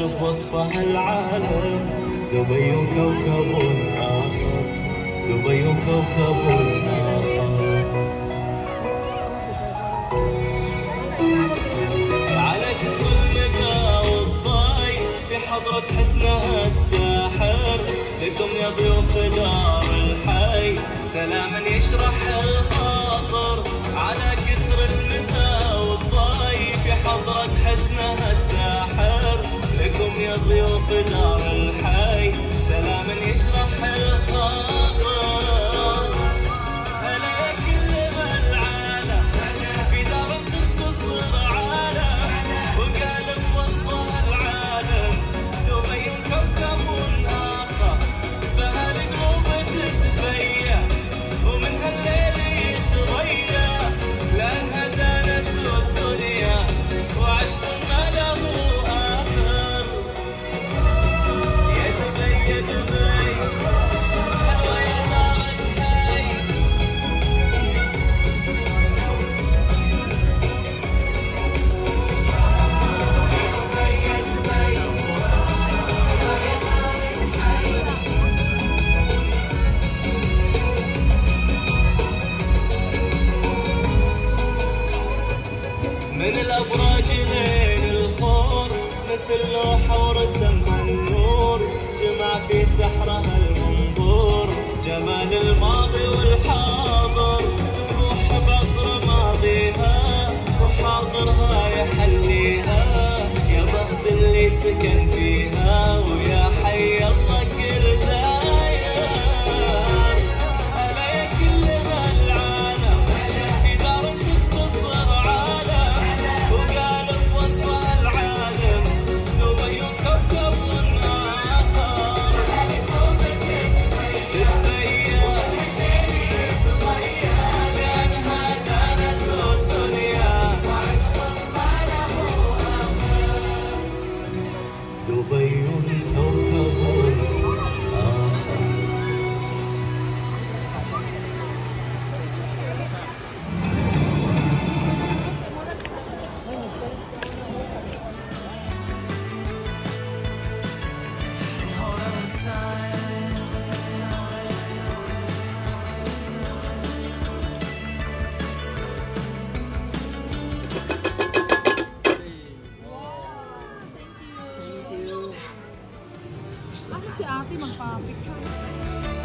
بوصفها العالم. دبي كوكب آخر، دبي كوكب آخر. على كثر المدى والضي في حضرة حسنها الساحر، لكم يا ضيوف دار الحي سلاما يشرح الخاطر. على كثر المدى والضي في حضرة حسنها الساحر، لكم يا ضيوف دار الحي سلاما يشرح الخاطر. هلا يا كل هالعالم في دار تختصر عالم، وقالب وصفها العالم. دبي كوكب آخر بهالقلوب تتفيا، ومن هالليل يتريا، لأنها دانت الدنيا وعشق ما له آخر. يا دبي يا دبي حلوة يا دار الحي. من الأبراج لين الخور مثل لوحة ورسمها النور، جمع في سحرها المنظور جمال الماضي والحاضر. تفوح بعطر ماضيها وحاضرها يحليها، يا بخت اللي سكن فيها ويا حي الله كل زاير. هلا يا كل هالعالم في دار تختصر عالم، وقالب وصفها العالم. دبي كوكب آخر تتفيا، لأنها دانت الدنيا دبي كوكب آخر. Kasi si ate magpa-picture.